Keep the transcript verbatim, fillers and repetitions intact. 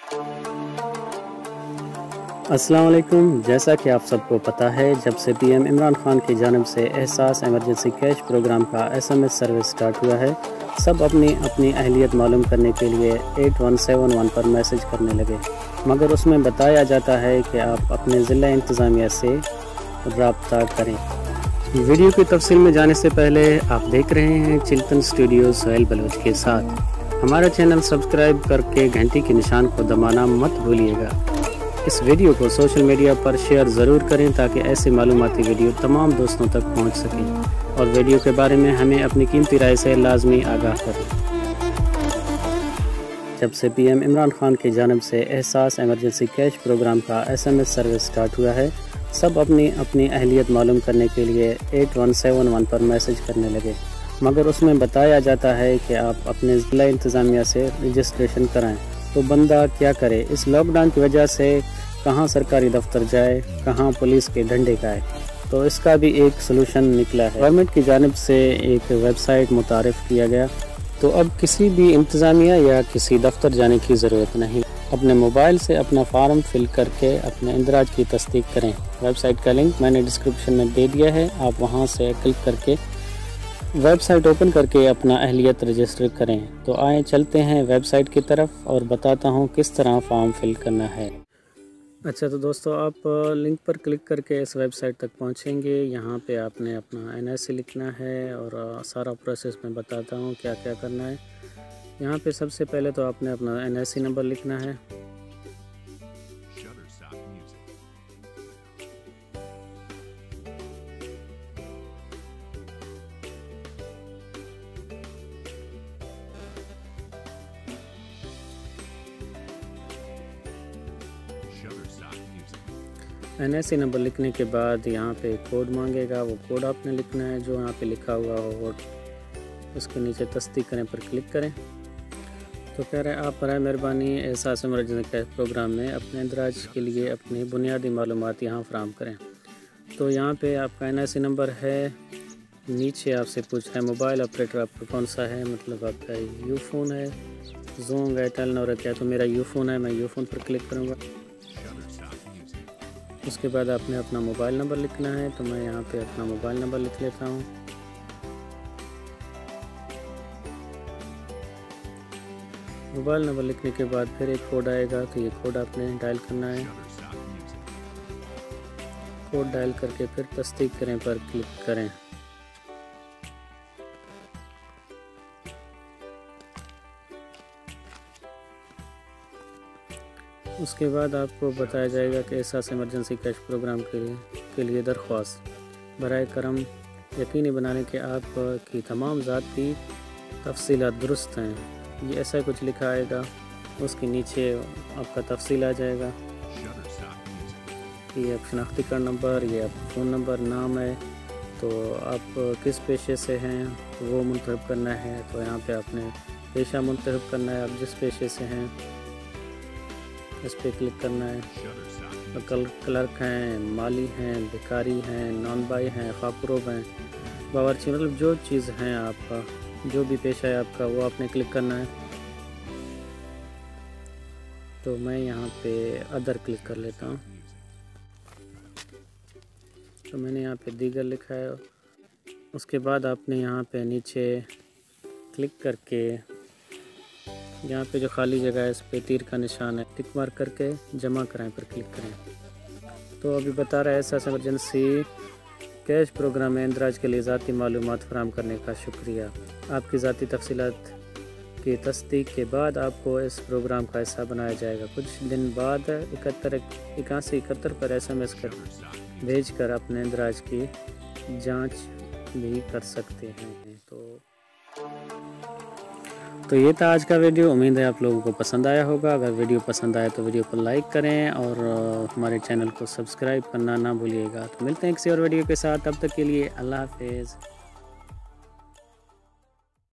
السلام علیکم. جیسا کہ آپ سب کو پتہ ہے، جب سے پی ایم عمران خان کی جانب سے احساس ایمرجنسی کیش پروگرام کا S M S service start ہوا ہے، سب اپنی اپنی اہلیت معلوم کرنے کے لیے ایٹ ون سیون ون پر میسج کرنے لگے، مگر اس میں بتایا جاتا ہے کہ آپ اپنے ضلع انتظامیہ سے رابطہ کریں. ویڈیو کی تفصیل میں جانے سے پہلے آپ دیکھ رہے ہیں چلتن اسٹوڈیو سہیل بلوچ کے ساتھ. ہمارا چینل سبسکرائب کر کے گھنٹی کے نشان کو دبانا مت بھولیے گا. اس ویڈیو کو سوشل میڈیا پر شیئر ضرور کریں تاکہ ایسی معلوماتی ویڈیو تمام دوستوں تک پہنچ سکیں، اور ویڈیو کے بارے میں ہمیں اپنی قیمتی رائے سے لازمی آگاہ کریں. جب سے پی ایم عمران خان کی جانب سے احساس ایمرجنسی کیش پروگرام کا S M S service start ہوا ہے، سب اپنی اپنی اہلیت معلوم کرنے کے لیے ایٹ ون سیون ون پر میسج کرنے لگے، مگر اس میں بتایا جاتا ہے کہ آپ اپنے ضلع انتظامیہ سے رجسٹریشن کرائیں. تو بندہ کیا کرے؟ اس لاک ڈاؤن کی وجہ سے کہاں سرکاری دفتر جائے، کہاں پولیس کے ڈنڈے گائے. تو اس کا بھی ایک سلوشن نکلا ہے. گورنمنٹ کی جانب سے ایک ویب سائٹ متعارف کیا گیا، تو اب کسی بھی انتظامیہ یا کسی دفتر جانے کی ضرورت نہیں. اپنے موبائل سے اپنا فارم فل کر کے اپنے اندراج کی تصدیق کریں. ویب سائٹ کا لنک میں نے ڈسکرپشن میں دے دیا ہے، آپ وہاں سے کلک کر کے ویب سائٹ اوپن کر کے اپنا اہلیت رجسٹر کریں. تو آئیں چلتے ہیں ویب سائٹ کی طرف اور بتاتا ہوں کس طرح فارم فل کرنا ہے. اچھا تو دوستو، آپ لنک پر کلک کر کے اس ویب سائٹ تک پہنچیں گے. یہاں پہ آپ نے اپنا این ایس سی لکھنا ہے اور سارا پروسیس میں بتاتا ہوں کیا کیا کرنا ہے. یہاں پہ سب سے پہلے تو آپ نے اپنا این ایس سی نمبر لکھنا ہے. این ایس سی نمبر لکھنے کے بعد یہاں پہ کوڈ مانگے گا، وہ کوڈ آپ نے لکھنا ہے جو یہاں پہ لکھا ہوا ہو. اس کے نیچے تصدیق کریں پر کلک کریں. تو کہہ رہے ہیں آپ برائے مہربانی احساس ایمرجنسی کیش پروگرام میں اپنے اندراج کے لیے اپنی بنیادی معلومات یہاں فراہم کریں. تو یہاں پہ آپ کا این ایس سی نمبر ہے. نیچے آپ سے پوچھ رہے ہیں موبائل آپریٹر آپ کا کون سا ہے، مطلب آپ کا یو فون ہے، زونگ ہے، ٹیلنور ہے کیا. تو میرا یو فون ہے، میں یو فون پر کلک کروں گا. اس کے بعد آپ نے اپنا موبائل نمبر لکھنا ہے. تو میں یہاں پہ اپنا موبائل نمبر لکھ لیتا ہوں. موبائل نمبر لکھنے کے بعد پھر ایک کوڈ آئے گا، تو یہ کوڈ آپ نے ڈائل کرنا ہے. کوڈ ڈائل کر کے پھر تصدیق کریں پر کلک کریں. اس کے بعد آپ کو بتایا جائے گا کہ احساس ایمرجنسی کیش پروگرام کے لیے کے لیے درخواست برائے کرم یقینی بنانے کہ آپ کی تمام ذاتی تفصیلات درست ہیں. یہ ایسا کچھ لکھا آئے گا. اس کے نیچے آپ کا تفصیل آ جائے گا. یہ آپ شناختی کارڈ نمبر، یہ آپ فون نمبر، نام ہے. تو آپ کس پیشے سے ہیں وہ منتخب کرنا ہے. تو یہاں پہ آپ نے پیشہ منتخب کرنا ہے. آپ جس پیشے سے ہیں اس پہ کلک کرنا ہے. کلرک ہیں، مالی ہیں، بیکاری ہیں، نان بائی ہیں، خاپروب ہیں، باورچی، مطلب جو چیز ہیں آپ کا، جو بھی پیشہ ہے آپ کا وہ آپ نے کلک کرنا ہے. تو میں یہاں پہ ادر کلک کر لیتا ہوں. تو میں نے یہاں پہ دیگر لکھا ہے. اس کے بعد آپ نے یہاں پہ نیچے کلک کر کے یہاں پہ جو خالی جگہ ہے اس پہ تیر کا نشان ہے، ٹک مارک کر کے جمع کرائیں پر کلک کریں. تو ابھی بتا رہا ہے احساس ایمرجنسی کیش پروگرام میں اندراج کے لیے ذاتی معلومات فراہم کرنے کا شکریہ. آپ کی ذاتی تفصیلات کی تصدیق کے بعد آپ کو اس پروگرام کا حصہ بنایا جائے گا. کچھ دن بعد اکہتر اکاسی اکہتر پر ایس ایم ایس کر بھیج کر اپنے اندراج کی جانچ بھی کر سکتے ہیں. تو تو یہ تھا آج کا ویڈیو. امید ہے آپ لوگوں کو پسند آیا ہوگا. اگر ویڈیو پسند آئے تو ویڈیو کو لائک کریں اور ہمارے چینل کو سبسکرائب کرنا نہ بھولیے گا. تو ملتے ہیں کسی اور ویڈیو کے ساتھ. تب تک کے لیے اللہ حافظ.